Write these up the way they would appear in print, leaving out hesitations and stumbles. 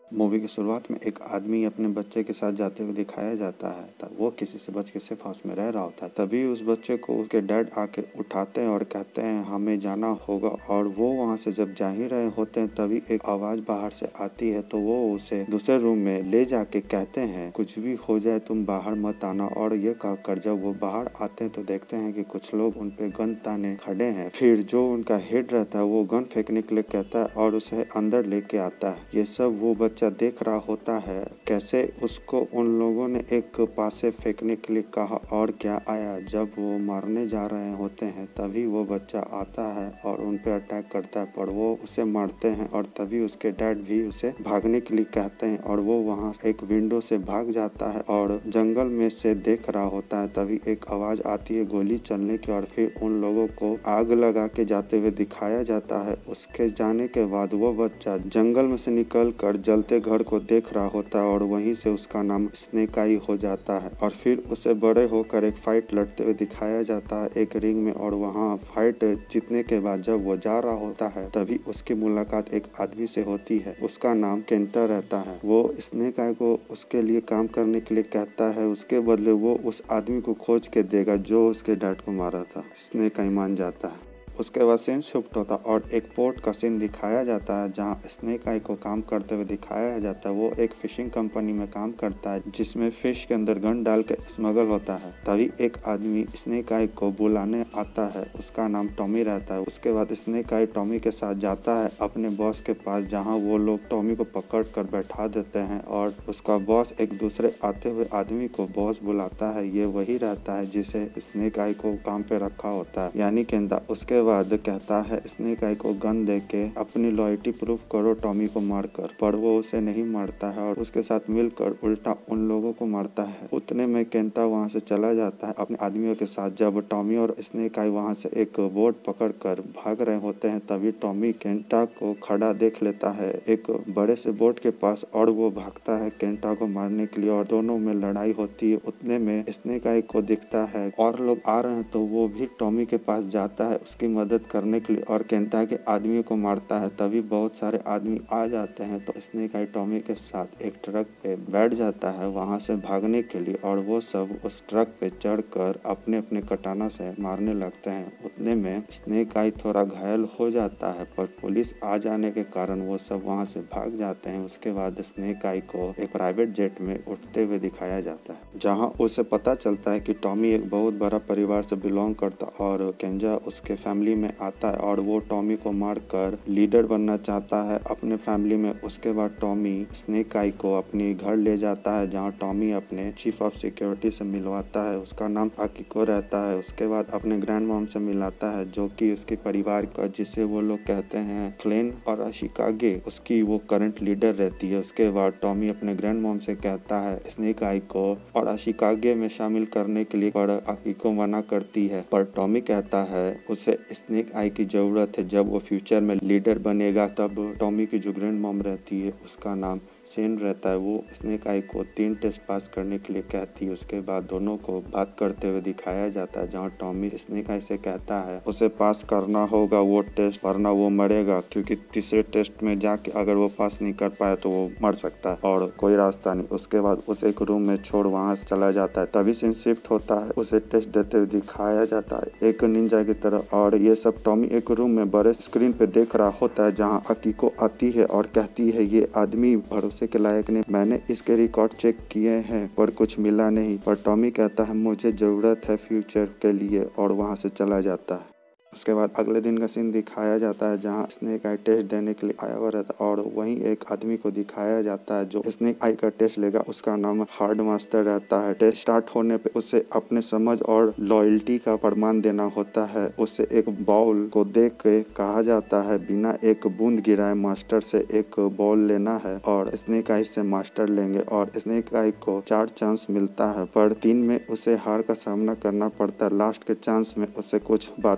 Movie की शुरुआत में एक आदमी अपने बच्चे के साथ जाते हुए दिखाया जाता है। तब वो किसी से बच के सेफ हाउस में रह रहा होता है। तभी उस बच्चे को उसके डैड आके उठाते हैं और कहते हैं हमें जाना होगा। और वो वहाँ से जब जा ही रहे होते हैं तभी एक आवाज़ बाहर से आती है। तो वो उसे दूसरे रूम में ले जाके कहते हैं कुछ भी हो जाए तुम बाहर मत आना। और ये कहकर जब वो बाहर आते हैं तो देखते हैं कि कुछ लोग उन पे गन ताने खड़े हैं। फिर जो उनका हेड रहता है वो गन फेंकने के लिए कहता है और उसे अंदर लेके आता है। ये सब वो बच्चा देख रहा होता है कैसे उसको उन लोगों ने एक पासे फेंकने के लिए कहा और क्या आया। जब वो मारने जा रहे होते हैं तभी वो बच्चा आता है और उन पे अटैक करता है पर वो उसे मारते हैं। और तभी उसके डैड भी उसे भागने के लिए कहते हैं और वो वहाँ एक विंडो से भाग जाता है और जंगल में से देख रहा होता है। तभी एक आवाज़ आती है गोली चलने की और फिर उन लोगों को आग लगा के जाते हुए दिखाया जाता है। उसके जाने के बाद वो बच्चा जंगल में से निकल कर जलते घर को देख रहा होता है और वहीं से उसका नाम स्नेक आई हो जाता है। और फिर उसे बड़े होकर एक फाइट लड़ते हुए दिखाया जाता है एक रिंग में। और वहाँ फाइट जीतने के बाद जब वो जा रहा होता है तभी उसकी मुलाकात एक आदमी से होती है। उसका नाम केंटा रहता है। वो स्नेक आई को उसके लिए काम करने के लिए कहता है। उसके बदले वो उस आदमी को खोज के देगा जो उसके डैड को मारा था। स्नेक आई मान जाता है। उसके बाद सीन शिफ्ट होता है और एक पोर्ट का सीन दिखाया जाता है जहाँ स्नेक आई को काम करते हुए दिखाया जाता है। वो एक फिशिंग कंपनी में काम करता है जिसमें फिश के अंदर गन डाल के स्मगल होता है। तभी एक आदमी स्नेक आई को बुलाने आता है। उसका नाम टॉमी रहता है। उसके बाद स्नेक आई टॉमी के साथ जाता है अपने बॉस के पास जहाँ वो लोग टॉमी को पकड़ कर बैठा देते हैं और उसका बॉस एक दूसरे आते हुए आदमी को बॉस बुलाता है। ये वही रहता है जिसे स्नेक आई को काम पे रखा होता है यानी केंटा। उसके बाद कहता है स्नेक आई को गन देके अपनी लॉयल्टी प्रूफ करो टॉमी को मारकर। पर वो उसे नहीं मारता है और उसके साथ मिलकर उल्टा उन लोगों को मारता है। उतने में केंटा वहाँ से चला जाता है अपने आदमियों के साथ। जब टॉमी और स्नेक आई वहाँ से एक बोट पकड़ कर भाग रहे होते हैं तभी टॉमी केंटा को खड़ा देख लेता है एक बड़े से बोट के पास और वो भागता है केंटा को मारने के लिए और दोनों में लड़ाई होती है। उतने में स्नेक आई को दिखता है और लोग आ रहे हैं तो वो भी टॉमी के पास जाता है उसकी मदद करने के लिए और केंटा के आदमी को मारता है। तभी बहुत सारे आदमी आ जाते हैं तो स्नेक आई टॉमी के साथ एक ट्रक पे बैठ जाता है वहां से भागने के लिए और वो सब उस ट्रक पे चढ़कर अपने अपने कटाना से मारने लगते हैं। उतने में स्नेक आई थोड़ा घायल हो जाता है पर पुलिस आ जाने के कारण वो सब वहां से भाग जाते हैं। उसके बाद स्नेक आई को एक प्राइवेट जेट में उठते हुए दिखाया जाता है जहाँ उसे पता चलता है कि टॉमी एक बहुत बड़ा परिवार से बिलोंग करता और केंजा उसके फैमिली में आता है और वो टॉमी को मारकर लीडर बनना चाहता है अपने फैमिली में। उसके बाद टॉमी स्नेक आई को अपनी घर ले जाता है जहाँ टॉमी अपने चीफ ऑफ सिक्योरिटी से मिलवाता है। उसका नाम अकिको रहता है। उसके बाद अपने ग्रैंड मॉम से मिलाता है जो कि उसके परिवार का जिसे वो लोग कहते हैं क्लेन और अशिकागे उसकी वो करंट लीडर रहती है। उसके बाद टॉमी अपने ग्रैंड मॉम से कहता है स्नेक आई को और अशिकागे में शामिल करने के लिए पर अकिको मना करती है। पर टॉमी कहता है उसे स्नेक आई की जरूरत है जब वो फ्यूचर में लीडर बनेगा। तब टॉमी की जो ग्रैंड मॉम रहती है उसका नाम सेन रहता है। वो स्नेक आई को 3 टेस्ट पास करने के लिए कहती है। उसके बाद दोनों को बात करते हुए दिखाया जाता है जहाँ टॉमी स्नेक आई से कहता है उसे पास करना होगा वो टेस्ट वरना वो मरेगा क्योंकि तीसरे टेस्ट में जाके अगर वो पास नहीं कर पाया तो वो मर सकता है और कोई रास्ता नहीं। उसके बाद उसे एक रूम में छोड़ वहाँ से चला जाता है। तभी सीन शिफ्ट होता है उसे टेस्ट देते हुए दिखाया जाता है एक निंजा की तरह और ये सब टॉमी एक रूम में बड़े स्क्रीन पे देख रहा होता है जहाँ अकिको आती है और कहती है ये आदमी भरोसे के लायक नहीं। मैंने इसके रिकॉर्ड चेक किए हैं पर कुछ मिला नहीं। पर टॉमी कहता है मुझे जरूरत है फ्यूचर के लिए और वहाँ से चला जाता है। उसके बाद अगले दिन का सीन दिखाया जाता है जहाँ स्नेक आई टेस्ट देने के लिए आया हुआ रहता है और वहीं एक आदमी को दिखाया जाता है जो स्नेक आई का टेस्ट लेगा। उसका नाम हार्ड मास्टर रहता है। टेस्ट स्टार्ट होने पे उसे अपने समझ और लॉयल्टी का प्रमाण देना होता है। उसे एक बॉल को देख के कहा जाता है बिना एक बूंद गिराए मास्टर से एक बॉल लेना है और स्नेक आई से मास्टर लेंगे और स्नेक आई को 4 चांस मिलता है पर 3 में उसे हार का सामना करना पड़ता है। लास्ट के चांस में उसे कुछ बातें याद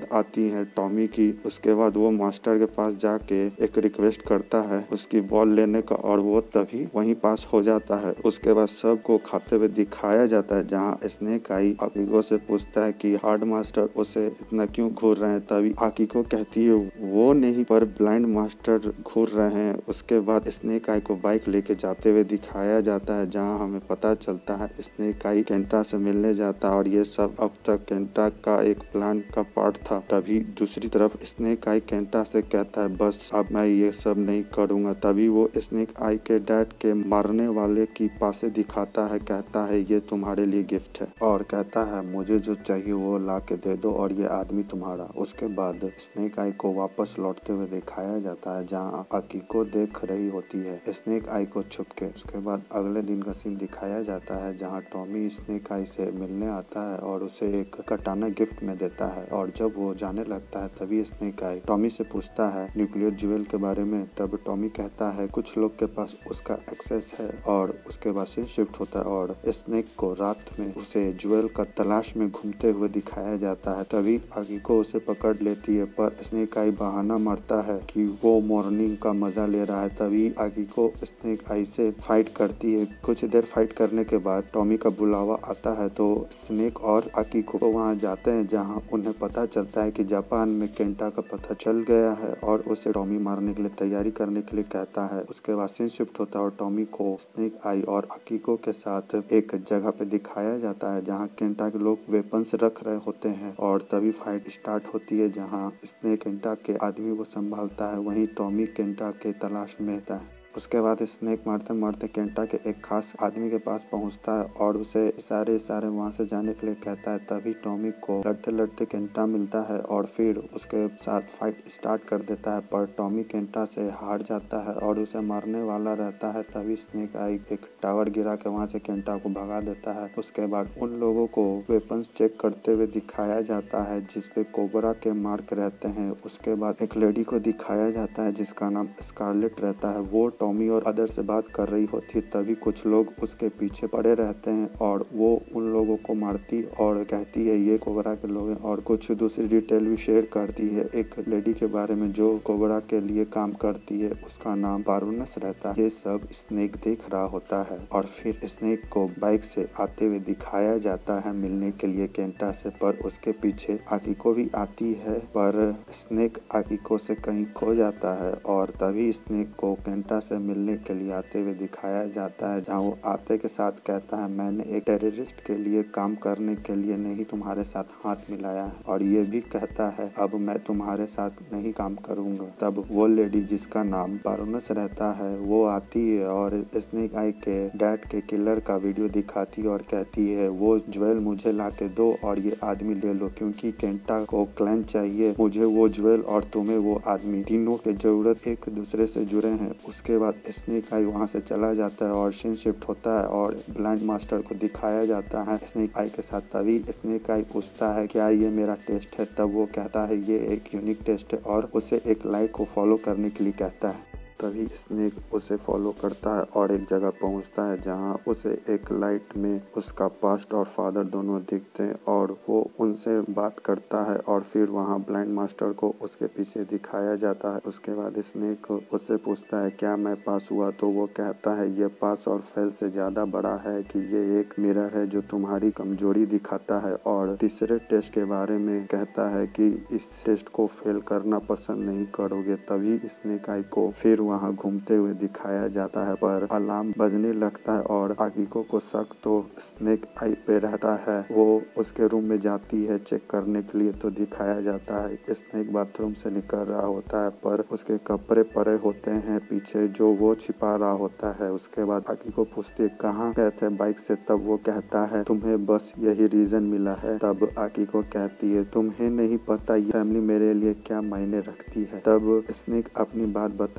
बाद आती है टॉमी की। उसके बाद वो मास्टर के पास जाके एक रिक्वेस्ट करता है उसकी बॉल लेने का और वो तभी वहीं पास हो जाता है। उसके बाद सबको खाते हुए दिखाया जाता है जहाँ स्नेक आई आकिको से पूछता है कि हार्ड मास्टर उसे इतना क्यों घूर रहे हैं। तभी आकिको कहती है वो नहीं पर ब्लाइंड मास्टर घूर रहे हैं। उसके बाद स्नेक आई को बाइक लेके जाते हुए दिखाया जाता है जहाँ हमें पता चलता है स्नेक आई केंटा से मिलने जाता है और ये सब अब तक केंटा का एक प्लान का पार्ट था। तभी दूसरी तरफ स्नेक आई केंटा से कहता है बस अब मैं ये सब नहीं करूँगा। तभी वो स्नेक आई के डैड के मारने वाले की पासे दिखाता है, कहता है ये तुम्हारे लिए गिफ्ट है और कहता है मुझे जो चाहिए वो ला के दे दो और ये आदमी तुम्हारा। उसके बाद स्नेक आई को वापस लौटते हुए दिखाया जाता है जहाँ आकिको देख रही होती है स्नेक आई को छुप के। उसके बाद अगले दिन का सीन दिखाया जाता है जहाँ टॉमी स्नेक आई से मिलने आता है और उसे एक कटाना गिफ्ट में देता है और जब वो जाने लगता है तभी स्नेक आई टॉमी से पूछता है न्यूक्लियर ज्वेल के बारे में। तब टॉमी कहता है कुछ लोग के पास उसका एक्सेस है और उसके बाद सीन शिफ्ट होता है और स्नेक को रात में उसे ज्वेल का तलाश में घूमते हुए दिखाया जाता है। तभी आकिको उसे पकड़ लेती है पर स्नेक आई बहाना मारता है कि वो मॉर्निंग का मजा ले रहा है। तभी आकिको स्नेक आई से फाइट करती है। कुछ देर फाइट करने के बाद टॉमी का बुलावा आता है तो स्नेक और आकिको वहाँ जाते हैं जहाँ उन्हें पता चलता है कि जापान में केंटा का पता चल गया है और उसे टॉमी मारने के लिए तैयारी करने के लिए कहता है। उसके बाद सीन शिफ्ट होता है और टॉमी को स्नेक आई और आकिको के साथ एक जगह पे दिखाया जाता है जहाँ केंटा के लोग वेपन्स रख रहे होते हैं और तभी फाइट स्टार्ट होती है जहाँ स्नेक केंटा के आदमी को संभालता है, वहीं टॉमी केंटा के तलाश में रहता है। उसके बाद स्नेक मारते मारते केंटा के एक खास आदमी के पास पहुंचता है और उसे इशारे वहां से जाने के लिए कहता है। तभी टॉमी को लड़ते लड़ते केंटा मिलता है और फिर उसके साथ फाइट स्टार्ट कर देता है पर टॉमी केंटा से हार जाता है और उसे मारने वाला रहता है। तभी स्नेक आई एक टावर गिरा के वहां से केंटा को भगा देता है। उसके बाद उन लोगों को वेपन्स चेक करते हुए दिखाया जाता है जिसपे कोबरा के मार्क रहते हैं। उसके बाद एक लेडी को दिखाया जाता है जिसका नाम स्कारलेट रहता है। वो टॉमी और अदर से बात कर रही होती है। तभी कुछ लोग उसके पीछे पड़े रहते हैं और वो उन लोगों को मारती और कहती है ये कोबरा के लोग हैं और कुछ दूसरी डिटेल भी शेयर करती है एक लेडी के बारे में जो कोबरा के लिए काम करती है, उसका नाम बारोनेस रहता है। ये सब स्नेक देख रहा होता है और फिर स्नेक को बाइक से आते हुए दिखाया जाता है मिलने के लिए केंटा से, पर उसके पीछे आकिको भी आती है पर स्नेक आकिको से कहीं खो जाता है और तभी स्नेक को केंटा से मिलने के लिए आते हुए दिखाया जाता है जहाँ वो आते के साथ कहता है मैंने एक टेररिस्ट के लिए काम करने के लिए नहीं तुम्हारे साथ हाथ मिलाया है और ये भी कहता है अब मैं तुम्हारे साथ नहीं काम करूंगा। तब वो लेडी जिसका नाम बारोनेस रहता है वो आती है और स्नेक आई के डैड के किलर का वीडियो दिखाती है और कहती है वो ज्वेल मुझे ला के दो और ये आदमी ले लो क्योंकि केंटा को क्लैन चाहिए, मुझे वो ज्वेल और तुम्हें वो आदमी, तीनों के जरूरत एक दूसरे से जुड़े हैं। उसके बाद स्नेक आई वहां से चला जाता है और सीन शिफ्ट होता है और ब्लाइंड मास्टर को दिखाया जाता है स्नेक आई के साथ। तभी स्नेक आई पूछता है क्या ये मेरा टेस्ट है। तब वो कहता है ये एक यूनिक टेस्ट है और उसे एक लाइट को फॉलो करने के लिए कहता है। तभी स्नेक उसे फॉलो करता है और एक जगह पहुंचता है जहां उसे एक लाइट में उसका पास्ट और फादर दोनों दिखते हैं और वो उनसे बात करता है और फिर वहां ब्लाइंड मास्टर को उसके पीछे दिखाया जाता है। उसके बाद स्नेक उससे पूछता है क्या मैं पास हुआ, तो वो कहता है ये पास और फेल से ज्यादा बड़ा है कि ये एक मिरर है जो तुम्हारी कमजोरी दिखाता है और तीसरे टेस्ट के बारे में कहता है कि इस टेस्ट को फेल करना पसंद नहीं करोगे। तभी स्नेक आई को फिर वहाँ घूमते हुए दिखाया जाता है पर अलार्म बजने लगता है और आकिको को शक तो स्नेक आई पे रहता है। वो उसके रूम में जाती है चेक करने के लिए तो दिखाया जाता है स्नेक बाथरूम से निकल रहा होता है पर उसके कपड़े पड़े होते हैं पीछे जो वो छिपा रहा होता है। उसके बाद आकिको पूछती है कहाँ गए थे बाइक से, तब वो कहता है तुम्हें बस यही रीजन मिला है। तब आकिको कहती है तुम्हें नहीं पता ये फैमिली मेरे लिए क्या मायने रखती है। तब स्नेक अपनी बात बताता है,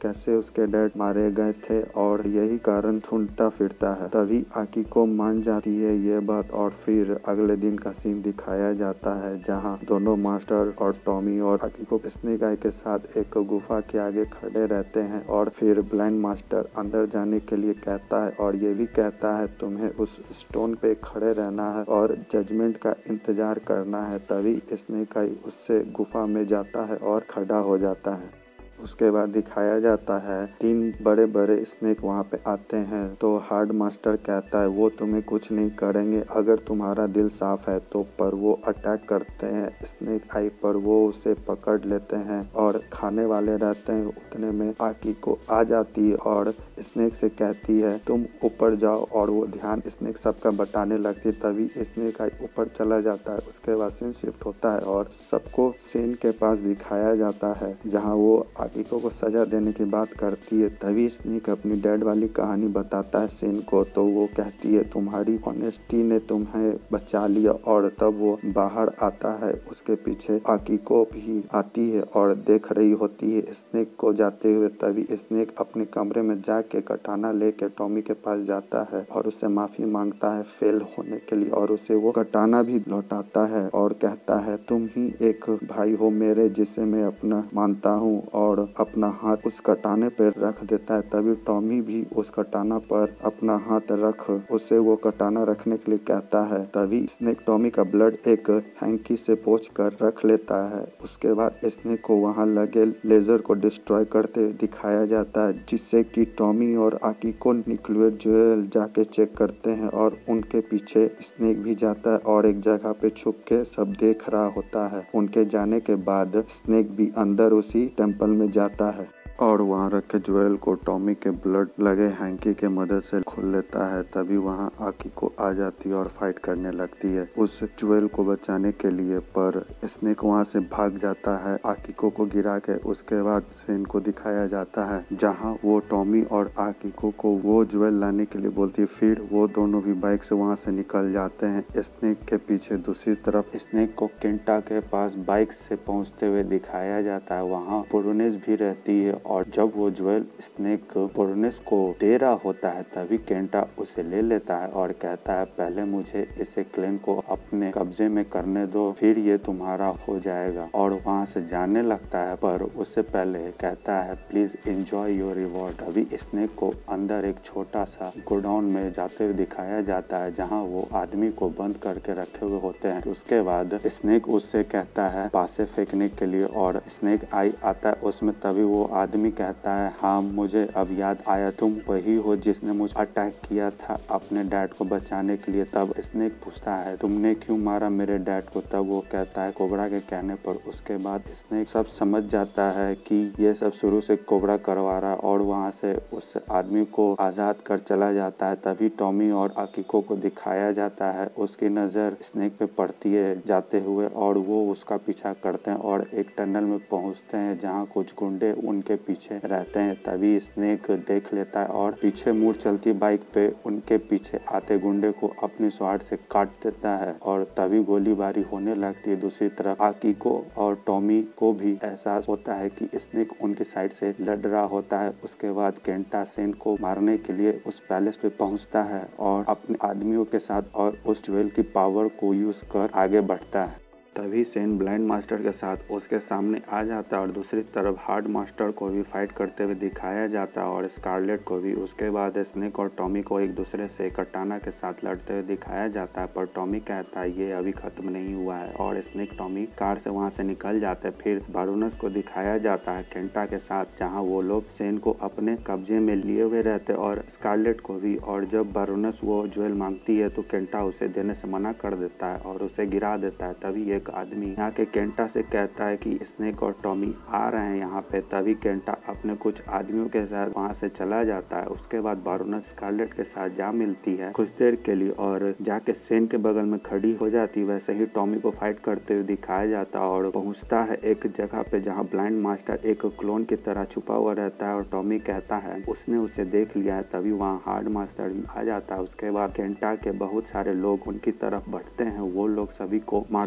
कैसे उसके डैड मारे गए थे और यही कारण ढूंढता फिरता है। तभी आकिको मान जाती है ये बात और फिर अगले दिन का सीन दिखाया जाता है जहाँ दोनों मास्टर और टॉमी और आकिको स्नेक आई के साथ एक गुफा के आगे खड़े रहते हैं और फिर ब्लाइंड मास्टर अंदर जाने के लिए कहता है और ये भी कहता है तुम्हें उस स्टोन पे खड़े रहना है और जजमेंट का इंतजार करना है। तभी स्नेक आई उससे गुफा में जाता है और खड़ा हो जाता है। उसके बाद दिखाया जाता है 3 बड़े बड़े स्नेक वहाँ पे आते हैं तो हार्ड मास्टर कहता है वो तुम्हें कुछ नहीं करेंगे अगर तुम्हारा दिल साफ है तो, पर वो अटैक करते हैं स्नेक आई पर। वो उसे पकड़ लेते हैं और खाने वाले रहते हैं। उतने में आकिको आ जाती है और स्नेक से कहती है तुम ऊपर जाओ और वो ध्यान स्नेक सबका बटाने लगती है। तभी स्नेक आई ऊपर चला जाता है। उसके बाद सीन शिफ्ट होता है और सबको सेन के पास दिखाया जाता है जहाँ वो आकिको को सजा देने की बात करती है। तभी स्नेक अपनी डैड वाली कहानी बताता है सेन को तो वो कहती है तुम्हारी ऑनेस्टी ने तुम्हें बचा लिया और तब वो बाहर आता है। उसके पीछे आकिको भी आती है और देख रही होती है स्नेक को जाते हुए। तभी स्नेक अपने कमरे में जाके कटाना लेके टॉमी के पास जाता है और उससे माफी मांगता है फेल होने के लिए और उसे वो कटाना भी लौटाता है और कहता है तुम ही एक भाई हो मेरे जिसे मैं अपना मानता हूँ और अपना हाथ उस कटाने पर रख देता है। तभी टॉमी भी उस कटाना पर अपना हाथ रख उसे वो कटाना रखने के लिए कहता है। तभी स्नेक टॉमी का ब्लड एक हैंकी से पोंछ कर रख लेता है। उसके बाद स्नेक को वहां लगे लेजर को डिस्ट्रॉय करते दिखाया जाता है जिससे कि टॉमी और आकिको न्यूक्लियर ज्वेल जाके चेक करते हैं और उनके पीछे स्नेक भी जाता है और एक जगह पे छुप के सब देख रहा होता है। उनके जाने के बाद स्नेक भी अंदर उसी टेम्पल में जाता है और वहाँ रखे ज्वेल को टॉमी के ब्लड लगे हैंकी के मदद से खोल लेता है। तभी वहाँ आकिको आ जाती है और फाइट करने लगती है उस ज्वेल को बचाने के लिए, पर स्नेक वहाँ से भाग जाता है आकिको को गिरा के। उसके बाद सीन को दिखाया जाता है जहाँ वो टॉमी और आकिको को वो ज्वेल लाने के लिए बोलती है। फिर वो दोनों भी बाइक से वहाँ से निकल जाते हैं स्नेक के पीछे। दूसरी तरफ स्नेक को केंटा के पास बाइक से पहुँचते हुए दिखाया जाता है। वहाँ पुरुनेस भी रहती है और जब वो ज्वेल स्नेक पुरुनेस को दे रहा होता है तभी केंटा उसे ले लेता है और कहता है पहले मुझे इसे क्लेम को अपने कब्जे में करने दो फिर ये तुम्हारा हो जाएगा, और वहाँ से जाने लगता है। पर उससे पहले कहता है प्लीज एंजॉय योर रिवॉर्ड। तभी स्नेक को अंदर एक छोटा सा गोडाउन में जाते हुए दिखाया जाता है जहाँ वो आदमी को बंद करके रखे हुए होते हैं। उसके बाद स्नेक उससे कहता है पासे फेंकने के लिए और स्नेक आई आता है उसमें। तभी वो आदमी कहता है हाँ मुझे अब याद आया, तुम वही हो जिसने मुझे अटैक किया था अपने डैड को बचाने के लिए। तब स्नेक पूछता है तुमने क्यों मारा मेरे डैड को? तब वो कहता है कोबरा के कहने पर। उसके बाद स्नेक सब समझ जाता है कि ये सब शुरू से कोबरा करवा रहा और वहाँ से उस आदमी को आजाद कर चला जाता है। तभी टॉमी और आकिको को दिखाया जाता है, उसकी नजर स्नेक पे पड़ती है जाते हुए और वो उसका पीछा करते हैं और एक टनल में पहुँचते हैं जहाँ कुछ गुंडे उनके पीछे रहते हैं। तभी स्नेक देख लेता है और पीछे मुड़ चलती बाइक पे उनके पीछे आते गुंडे को अपनी स्वाट से काट देता है और तभी गोलीबारी होने लगती है। दूसरी तरफ आकिको और टॉमी को भी एहसास होता है कि स्नेक उनकी साइड से लड़ रहा होता है। उसके बाद केंटा सेन को मारने के लिए उस पैलेस पे पहुंचता है और अपने आदमियों के साथ और उस ज्वेल की पावर को यूज कर आगे बढ़ता है। तभी सेन ब्लाइंड मास्टर के साथ उसके सामने आ जाता है और दूसरी तरफ हार्ड मास्टर को भी फाइट करते हुए दिखाया जाता है और स्कारलेट को भी। उसके बाद स्नेक और टॉमी को एक दूसरे से कटाना के साथ लड़ते हुए दिखाया जाता है, पर टॉमी कहता है ये अभी खत्म नहीं हुआ है और स्नेक टॉमी कार से वहां से निकल जाते हैं। फिर बारूनस को दिखाया जाता है केंटा के साथ जहाँ वो लोग सेन को अपने कब्जे में लिए हुए रहते और स्कारलेट को भी। और जब बारूनस वो ज्वेल मांगती है तो केंटा उसे देने से मना कर देता है और उसे गिरा देता है। तभी एक आदमी यहाँ के केंटा से कहता है कि स्नेक और टॉमी आ रहे हैं यहाँ पे। तभी केंटा अपने कुछ आदमियों के साथ वहाँ से चला जाता है। उसके बाद बारूनस स्कारलेट के साथ जा मिलती है कुछ देर के लिए और जाके सेन के बगल में खड़ी हो जाती है। वैसे ही टॉमी को फाइट करते हुए दिखाया जाता है और पहुँचता है एक जगह पे जहाँ ब्लाइंड मास्टर एक क्लोन की तरह छुपा हुआ रहता है और टॉमी कहता है उसने उसे देख लिया है। तभी वहाँ हार्ड मास्टर भी आ जाता है। उसके बाद केंटा के बहुत सारे लोग उनकी तरफ बढ़ते हैं, वो लोग सभी को मारते हुए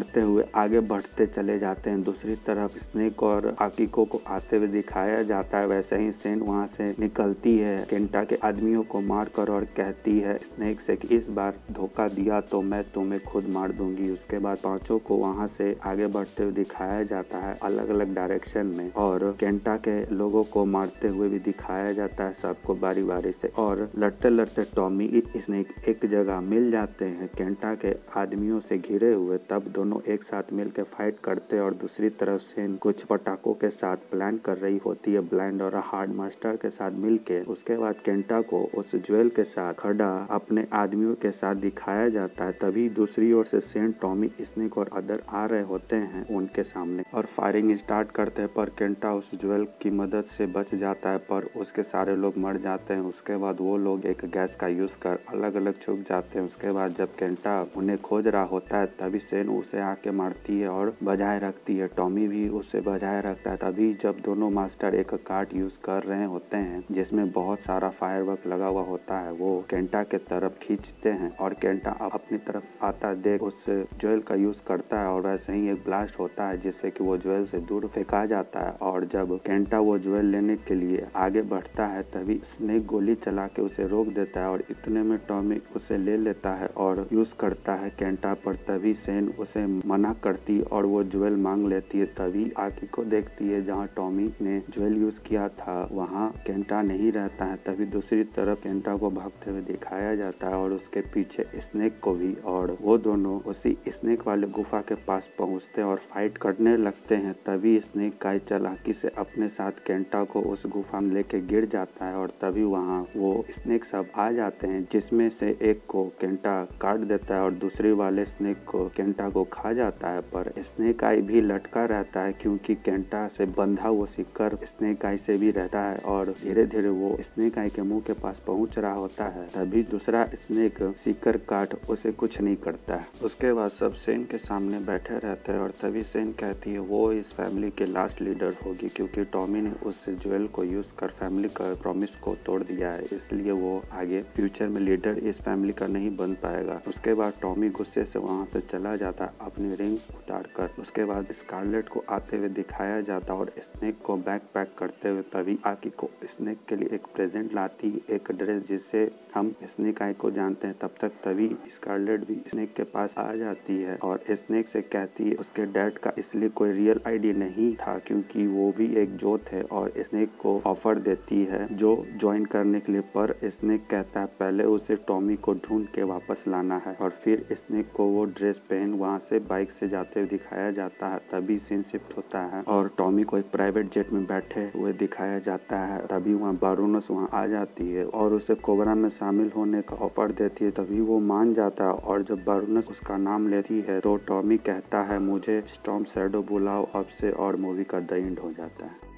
हुए आगे बढ़ते चले जाते हैं। दूसरी तरफ स्नेक और आकिको को आते हुए दिखाया जाता है। वैसे ही सेन वहाँ से निकलती है केंटा के आदमियों को मारकर और कहती है स्नेक से कि इस बार धोखा दिया तो मैं तुम्हें खुद मार दूंगी। उसके बाद पांचों को वहाँ से आगे बढ़ते हुए दिखाया जाता है अलग अलग डायरेक्शन में, और केंटा के लोगों को मारते हुए भी दिखाया जाता है सबको बारी बारी से। और लड़ते लड़ते टॉमी स्नेक एक जगह मिल जाते हैं केंटा के आदमियों से घिरे हुए। तब दोनों एक साथ मिलकर फाइट करते हैं और दूसरी तरफ सेन कुछ पटाखों के साथ प्लान कर रही होती है ब्लाइंड और हार्ड मास्टर के साथ मिलके। उसके बाद केंटा को उस ज्वेल के साथ खड़ा अपने आदमियों के साथ दिखाया जाता है। तभी दूसरी ओर से सेन, टॉमी, स्नेक और अदर आ रहे होते हैं उनके सामने और फायरिंग स्टार्ट करते हैं, पर केंटा उस ज्वेल की मदद से बच जाता है, पर उसके सारे लोग मर जाते हैं। उसके बाद वो लोग एक गैस का यूज कर अलग अलग छुप जाते हैं। उसके बाद जब केंटा उन्हें खोज रहा होता है तभी सेन उसे आके मारती है और बजाए रखती है। टॉमी भी उसे बजाए रखता है। तभी जब दोनों मास्टर एक कार्ट यूज कर रहे होते हैं जिसमें बहुत सारा फायरवर्क लगा हुआ होता है, वो केंटा के तरफ खींचते हैं और केंटा अपनी तरफ आता देख उस ज्वेल का यूज करता है और वैसे ही एक ब्लास्ट होता है जिससे कि वो ज्वेल से दूर फेंका जाता है। और जब केंटा वो ज्वेल लेने के लिए आगे बढ़ता है तभी स्नेक गोली चला के उसे रोक देता है और इतने में टॉमी उसे ले लेता है और यूज करता है केंटा पर। तभी सेन उसे मना करती और वो ज्वेल मांग लेती है। तभी आकी को देखती है जहाँ टॉमी ने ज्वेल यूज किया था वहाँ केंटा नहीं रहता है। तभी दूसरी तरफ केंटा को भागते हुए दिखाया जाता है और उसके पीछे स्नेक को भी, और वो दोनों उसी स्नेक वाले गुफा के पास पहुँचते और फाइट करने लगते हैं। तभी स्नेक का चालाकी से अपने साथ केंटा को उस गुफा में लेके गिर जाता है और तभी वहाँ वो स्नेक सब आ जाते हैं जिसमें से एक को केंटा काट देता है और दूसरे वाले स्नेक को केंटा को खा जाता है। पर स्नेक आई भी लटका रहता है क्योंकि केंटा से बंधा वो सिक्कर स्नेक आई से भी रहता है और धीरे धीरे वो स्नेक आई के मुंह के पास पहुंच रहा होता है। तभी दूसरा स्नेक सिक्कर काट उसे कुछ नहीं करता है। उसके बाद सब सेन के सामने बैठे रहते हैं और तभी सेन कहती है वो इस फैमिली के लास्ट लीडर होगी क्योंकि टॉमी ने उस ज्वेल को यूज कर फैमिली का प्रॉमिस को तोड़ दिया है, इसलिए वो आगे फ्यूचर में लीडर इस फैमिली का नहीं बन पाएगा। उसके बाद टॉमी गुस्से से वहां से चला जाता है अपनी रिंग उतार कर। उसके बाद स्कारलेट को आते हुए दिखाया जाता और स्नेक को बैक पैक करते हुए। तभी आकी को स्नेक के लिए एक प्रेजेंट लाती, एक ड्रेस जिससे हम स्नेक आई को जानते हैं। तब तक तभी स्कारलेट भी स्नेक के पास आ जाती है और स्नेक से कहती है उसके डैड का इसलिए कोई रियल आईडी नहीं था क्योंकि वो भी एक जोत है, और स्नेक को ऑफर देती है जो ज्वाइन करने के लिए। पर स्नेक कहता है पहले उसे टॉमी को ढूंढ के वापस लाना है, और फिर स्नेक को वो ड्रेस पहन वहाँ से बाइक से जाते हुए दिखाया जाता है। तभी सीन शिफ्ट होता है और टॉमी को एक प्राइवेट जेट में बैठे हुए दिखाया जाता है। तभी वहाँ बारूनस वहाँ आ जाती है और उसे कोबरा में शामिल होने का ऑफर देती है। तभी वो मान जाता है और जब बारूनस उसका नाम लेती है तो टॉमी कहता है मुझे स्टॉर्म शैडो बुलाओ अब से, और मूवी का द एंड हो जाता है।